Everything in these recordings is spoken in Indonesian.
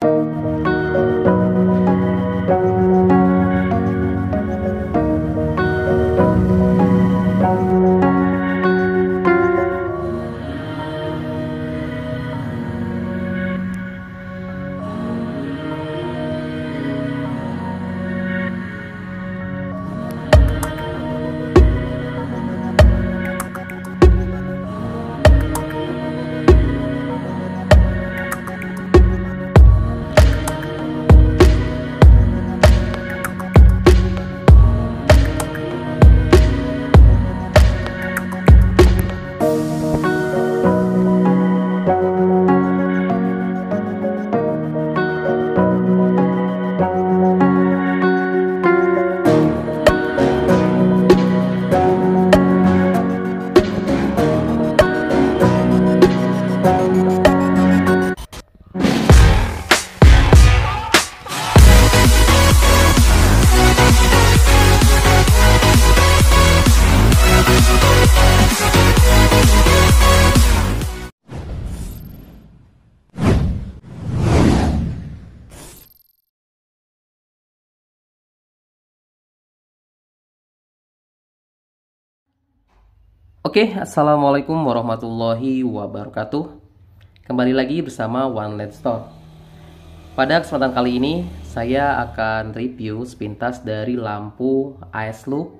Oke, assalamualaikum warahmatullahi wabarakatuh. Kembali lagi bersama One LED Store. Pada kesempatan kali ini saya akan review sepintas dari lampu ASLUK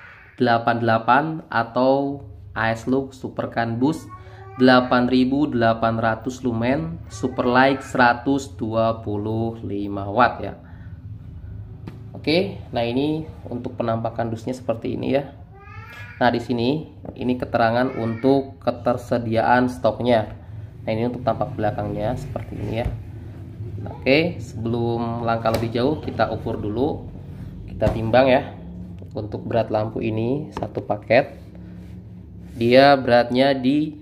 88 atau ASLUK Supercan Boost 8800 lumen Superlight 125 watt ya. Oke, nah ini untuk penampakan dusnya seperti ini ya. Nah, di sini ini keterangan untuk ketersediaan stoknya. Nah, ini untuk tampak belakangnya seperti ini ya. Oke, sebelum langkah lebih jauh kita ukur dulu. Kita timbang ya. Untuk berat lampu ini satu paket. Dia beratnya di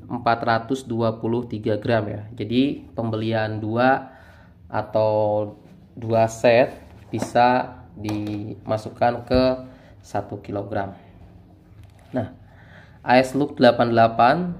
423 gram ya. Jadi pembelian 2 atau 2 set bisa dimasukkan ke 1 kilogram. Nah, ASLUK 88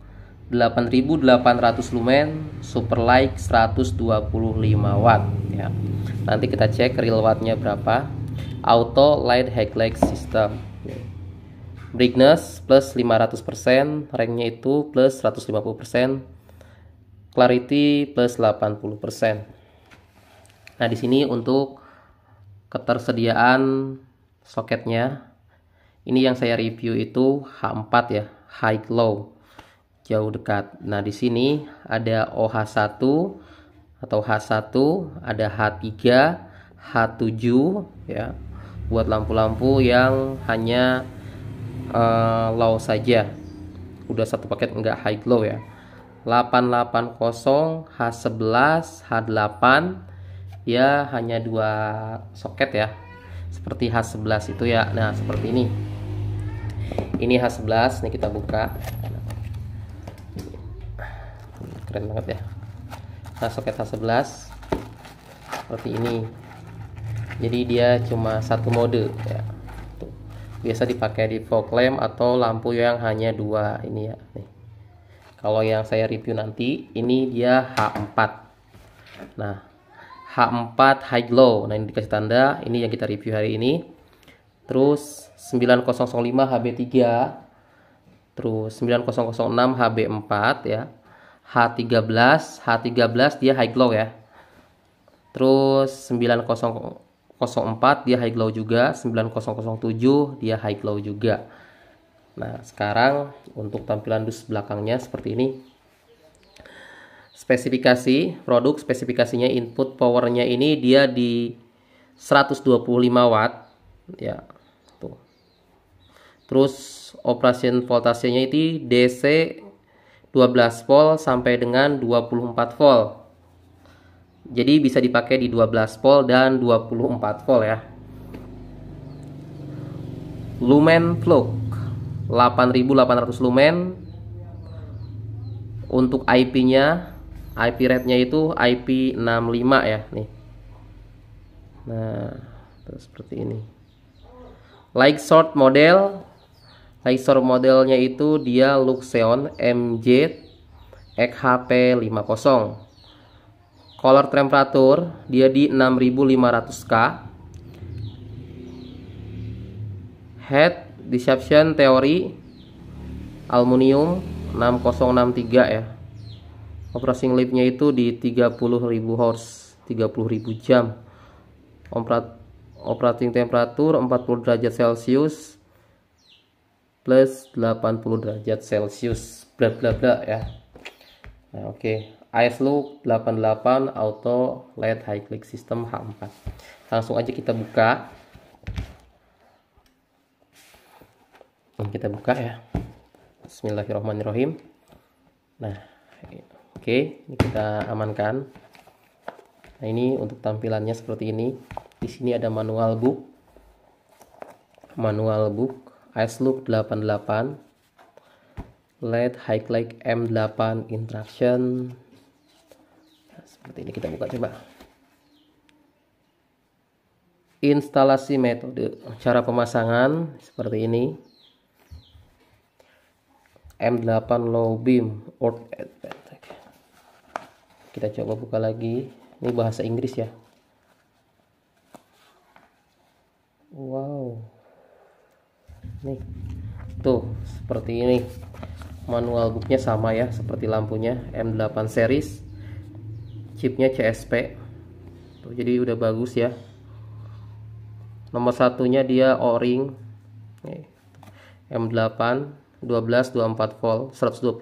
8800 lumen Superlight 125 watt ya. Nanti kita cek real wattnya berapa. Auto light highlight system. Brightness plus 500%, ranknya itu plus 150%, clarity plus 80%. Nah, di sini untuk ketersediaan soketnya. Ini yang saya review itu H4 ya, high low, jauh dekat. Nah, di sini ada OH1 atau H1, ada H3, H7 ya. Buat lampu-lampu yang hanya low saja. Udah satu paket enggak high low ya. 880, H11, H8 ya, hanya 2 soket ya. Seperti H11 itu ya. Nah, seperti ini. Ini H11, nih kita buka. Keren banget ya. Nah, soket H11 seperti ini. Jadi dia cuma satu mode ya. Tuh. Biasa dipakai di fog lamp atau lampu yang hanya 2 ini ya. Nih. Kalau yang saya review nanti ini dia H4. Nah, H4 high glow. Nah, ini dikasih tanda. Ini yang kita review hari ini. Terus 9005 HB3, terus 9006 HB4 ya. H13 dia high glow ya. Terus 9004 dia high glow juga, 9007 dia high glow juga. Nah, sekarang untuk tampilan dus belakangnya seperti ini. Spesifikasi produk, spesifikasinya input powernya ini dia di 125 watt ya. Tuh. Terus operation voltasenya itu DC 12 volt sampai dengan 24 volt. Jadi bisa dipakai di 12 volt dan 24 volt ya. Lumen plug 8800 lumen. Untuk IP-nya, IP rate-nya itu IP65 ya nih. Nah, terus seperti ini. Light source modelnya itu dia Luxeon MJ XHP50. Color temperatur dia di 6500K. Head disruption teori aluminium 6063 ya. Operating liftnya itu di 30.000 horse, 30.000 jam. Operating temperatur 40 derajat Celcius plus 80 derajat Celcius, bla bla bla ya. Nah, oke. IS look 88 auto LED high click system H4. Langsung aja kita buka. Kita buka ya. Bismillahirrahmanirrahim. Nah, oke, ini kita amankan. Nah, ini untuk tampilannya seperti ini. Di sini ada manual book. Manual book IS look 88 LED high click M8 interaction. Nah, seperti ini kita buka coba. Instalasi metode, cara pemasangan seperti ini. M8 low beam or kita coba buka lagi. Ini bahasa Inggris ya. Wow, nih tuh seperti ini. Manual booknya sama ya, seperti lampunya M8 series, chipnya CSP tuh, jadi udah bagus ya. Nomor satunya dia O-ring nih, M8 1224 volt 125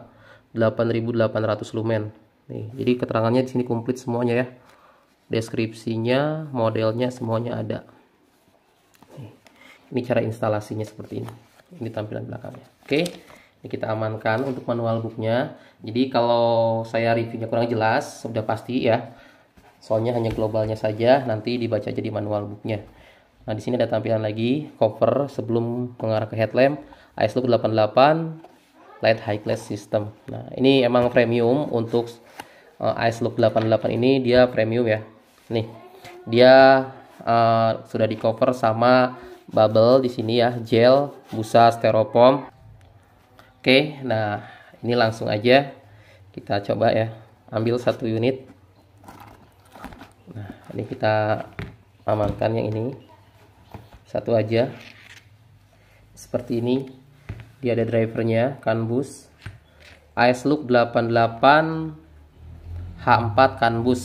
8800 lumen nih. Jadi keterangannya di sini komplit semuanya ya, deskripsinya, modelnya semuanya ada nih. Ini cara instalasinya seperti ini. Ini tampilan belakangnya. Oke, ini kita amankan untuk manual booknya. Jadi kalau saya reviewnya kurang jelas sudah pasti ya, soalnya hanya globalnya saja, nanti dibaca aja di manual booknya. Nah, di sini ada tampilan lagi cover sebelum mengarah ke headlamp IS look 88 LED high class system. Nah, ini emang premium untuk IS look 88 ini, dia premium ya. Nih, dia sudah di cover sama bubble di sini ya, gel, busa styrofoam. Oke, nah ini langsung aja kita coba ya, ambil satu unit. Nah, ini kita amankan yang ini satu aja seperti ini. Dia ada drivernya, CAN bus IS look 88 H4 CAN bus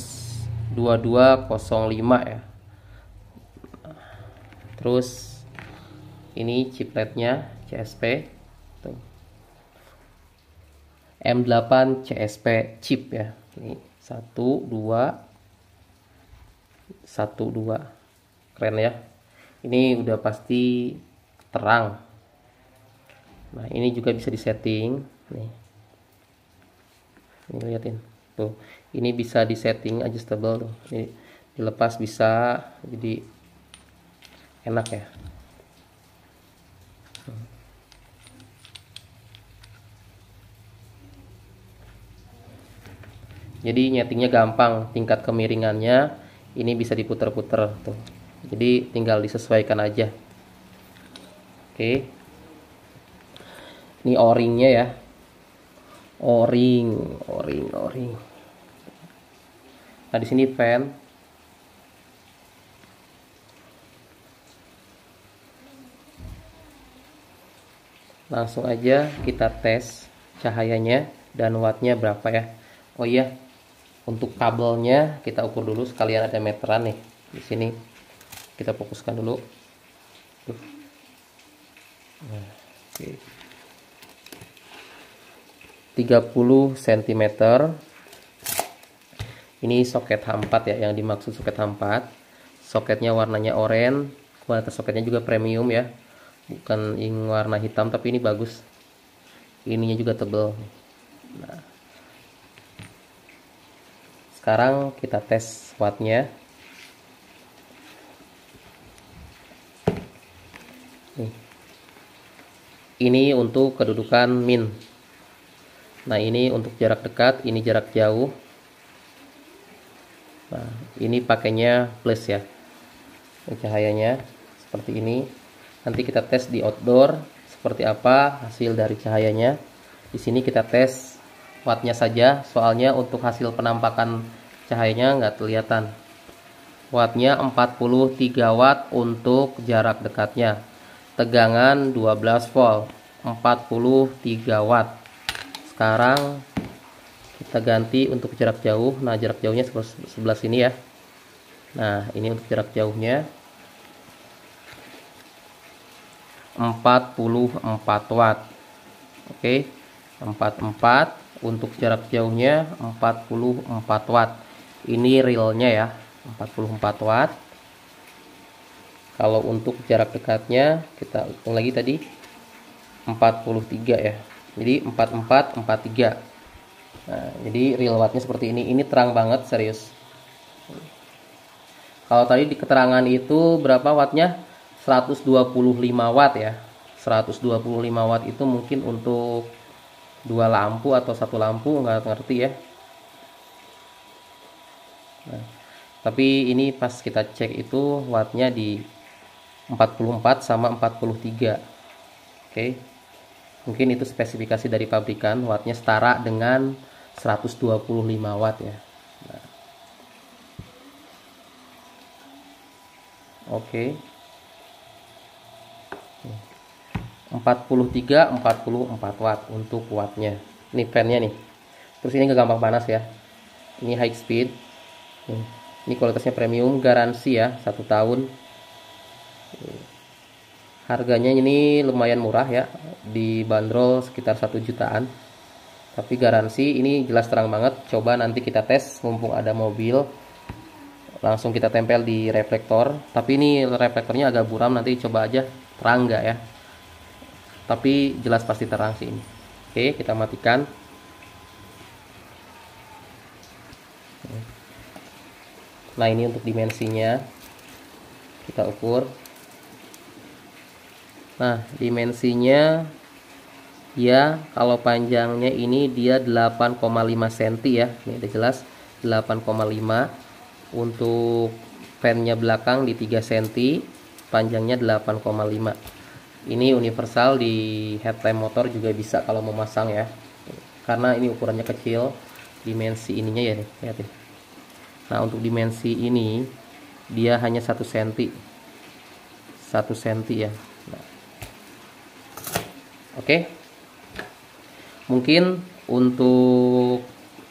2205 ya. Terus ini chipletnya CSP tuh. M8 CSP chip ya. Ini 1 2 keren ya. Ini udah pasti terang. Nah, ini juga bisa disetting nih. Ini liatin tuh, ini bisa disetting adjustable tuh. Ini dilepas bisa, jadi enak ya. Jadi nyetingnya gampang, tingkat kemiringannya ini bisa diputer-puter tuh. Jadi tinggal disesuaikan aja. Oke. Ini O-ringnya ya. O-ring. Nah, di sini fan. Langsung aja kita tes cahayanya dan wattnya berapa ya. Oh iya, untuk kabelnya kita ukur dulu, sekalian ada meteran nih di sini. Kita fokuskan dulu. Nah, oke. 30 cm. Ini soket H4 ya, yang dimaksud soket H4. Soketnya warnanya oranye, kualitas soketnya juga premium ya, bukan yang warna hitam, tapi ini bagus. Ininya juga tebal. Nah, sekarang kita tes wattnya. Ini untuk kedudukan min. Nah, ini untuk jarak dekat, ini jarak jauh. Nah, ini pakainya plus ya. Ini cahayanya seperti ini. Nanti kita tes di outdoor seperti apa hasil dari cahayanya. Di sini kita tes wattnya saja, soalnya untuk hasil penampakan cahayanya nggak kelihatan. Wattnya 43 watt untuk jarak dekatnya, tegangan 12 volt, 43 watt. Sekarang kita ganti untuk jarak jauh. Nah, jarak jauhnya sebelah sini ya. Nah, ini untuk jarak jauhnya 44 watt. Oke, 44 untuk jarak jauhnya 44 watt. Ini realnya ya, 44 watt. Kalau untuk jarak dekatnya kita hitung lagi tadi 43 ya. Jadi 44 43. Nah, jadi real wattnya seperti ini. Ini terang banget, serius. Kalau tadi di keterangan itu berapa wattnya? 125 watt ya. 125 watt itu mungkin untuk 2 lampu atau 1 lampu, nggak ngerti ya. Nah, tapi ini pas kita cek itu wattnya di 44 sama 43. Oke. Mungkin itu spesifikasi dari pabrikan, wattnya setara dengan 125 watt ya. Nah. Oke. 44 watt untuk wattnya. Ini fan-nya nih. Terus ini nggak gampang panas ya. Ini high speed. Ini kualitasnya premium, garansi ya 1 tahun. Harganya ini lumayan murah ya, dibanderol sekitar 1 jutaan. Tapi garansi ini jelas terang banget. Coba nanti kita tes, mumpung ada mobil, langsung kita tempel di reflektor. Tapi ini reflektornya agak buram, nanti coba aja terang nggak ya. Tapi jelas pasti terang sih ini. Oke, kita matikan. Nah, ini untuk dimensinya kita ukur. Nah, dimensinya ya, kalau panjangnya ini dia 8,5 cm ya. Ini udah jelas 8,5. Untuk fan-nya belakang di 3 cm, panjangnya 8,5. Ini universal, di headlamp motor juga bisa kalau mau masang ya. Karena ini ukurannya kecil, dimensi ininya ya nih, lihat nih. Nah, untuk dimensi ini dia hanya 1 cm. 1 cm ya. Nah. Oke. Mungkin untuk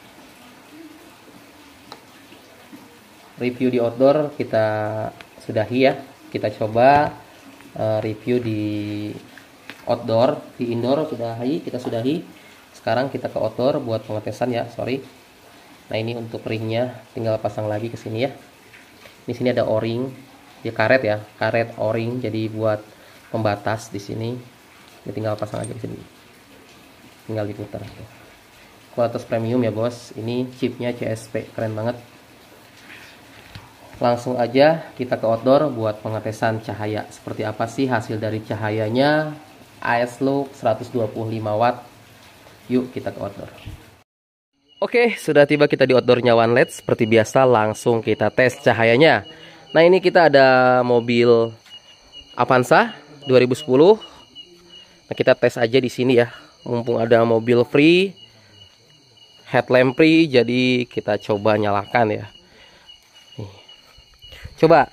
review di outdoor kita sudahi ya. Kita coba review di outdoor. Di indoor kita sudahi. Sekarang kita ke outdoor buat pengetesan ya, sorry. Nah, ini untuk ringnya tinggal pasang lagi ke sini ya. Di sini ada o-ring, ya karet ya, karet o-ring, jadi buat pembatas di sini. Ini tinggal pasang aja di sini. Tinggal diputar. Kualitas premium ya, Bos. Ini chipnya CSP, keren banget. Langsung aja kita ke outdoor buat pengetesan cahaya. Seperti apa sih hasil dari cahayanya? AS Look 125 watt. Yuk kita ke outdoor. Oke, sudah tiba kita di outdoornya One LED. Seperti biasa langsung kita tes cahayanya. Nah, ini kita ada mobil Avanza 2010. Nah, kita tes aja di sini ya. Mumpung ada mobil free, headlamp free, jadi kita coba nyalakan ya. Nih. Coba.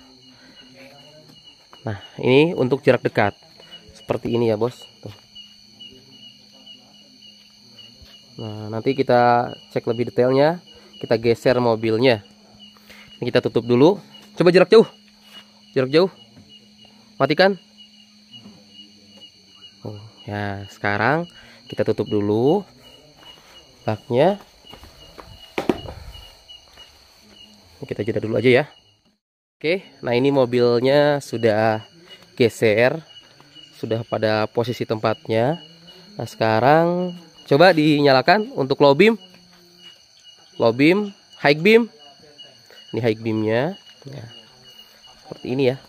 Nah, ini untuk jarak dekat. Seperti ini ya, Bos. Tuh. Nah, nanti kita cek lebih detailnya. Kita geser mobilnya. Ini kita tutup dulu. Coba jarak jauh. Jarak jauh. Matikan. Oh, ya, sekarang kita tutup dulu baknya. Kita jeda dulu aja ya. Oke, nah ini mobilnya sudah geser. Sudah pada posisi tempatnya. Nah, sekarang coba dinyalakan untuk low beam, high beam. Ini high beamnya, ya. Seperti ini ya.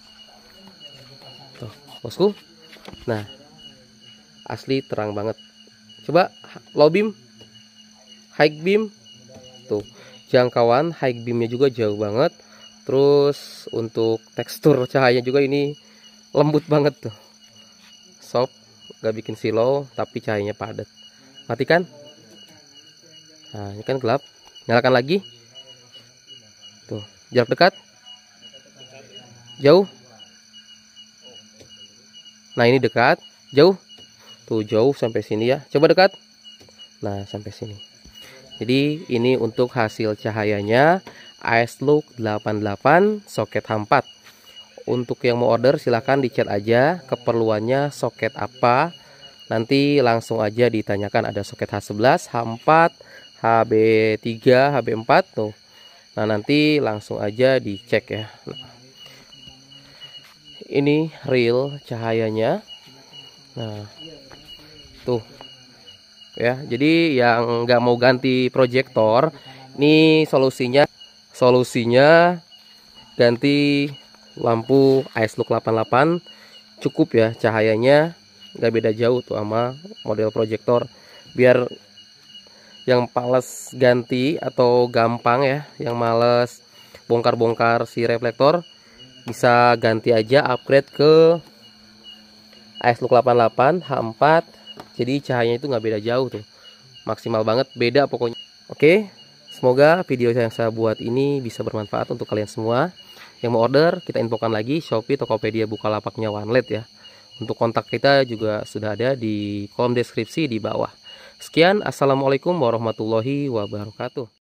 Tuh, bosku. Nah, asli terang banget. Coba low beam, high beam. Tuh, jangkauan high beamnya juga jauh banget. Terus untuk tekstur cahaya juga ini lembut banget tuh. Soft, gak bikin silau, tapi cahayanya padat. Matikan. Nah, ini kan gelap. Nyalakan lagi. Tuh, jarak dekat, jauh. Nah, ini dekat, jauh. Tuh, jauh sampai sini ya. Coba dekat. Nah, sampai sini. Jadi ini untuk hasil cahayanya ASLook 88 soket H4. Untuk yang mau order silahkan dicat aja keperluannya soket apa. Nanti langsung aja ditanyakan, ada soket H11, H4, HB3, HB4 tuh. Nah, nanti langsung aja dicek ya. Nah, ini real cahayanya. Nah, tuh ya. Jadi yang nggak mau ganti proyektor, ini solusinya ganti lampu ASLook 88. Cukup ya, cahayanya nggak beda jauh tuh sama model proyektor. Biar yang males ganti atau gampang ya, yang males bongkar-bongkar si reflektor, bisa ganti aja, upgrade ke ASLook 88 H4. Jadi cahayanya itu nggak beda jauh tuh, maksimal banget, beda pokoknya. Oke, semoga video yang saya buat ini bisa bermanfaat untuk kalian semua. Yang mau order, kita infokan lagi Shopee, Tokopedia, Bukalapaknya OneLed ya. Untuk kontak kita juga sudah ada di kolom deskripsi di bawah. Sekian, assalamualaikum warahmatullahi wabarakatuh.